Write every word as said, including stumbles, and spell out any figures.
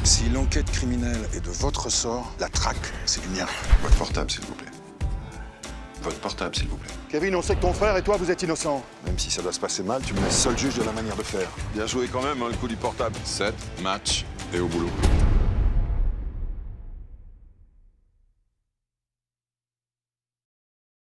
Si l'enquête criminelle est de votre ressort, la traque, c'est du mien. Votre portable, s'il vous plaît. Votre portable, s'il vous plaît. Kevin, on sait que ton frère et toi, vous êtes innocents. Même si ça doit se passer mal, tu me laisses seul juge de la manière de faire. Bien joué quand même, hein, le coup du portable. Sept, match et au boulot.